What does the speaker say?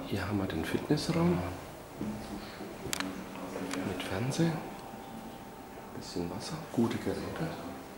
Hier haben wir den Fitnessraum mit Fernseher, bisschen Wasser, gute Geräte.